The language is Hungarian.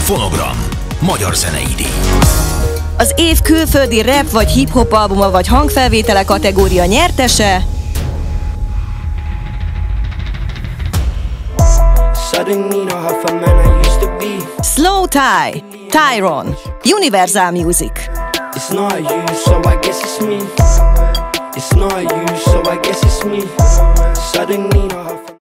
Fonogram. Magyar zenei díj. Az év külföldi rap vagy hip-hop albuma vagy hangfelvétele kategória nyertese Slow Tie, Tyron, Universal Music. It's not you, so I guess it's me. It's not you, so I guess it's me. Suddenly,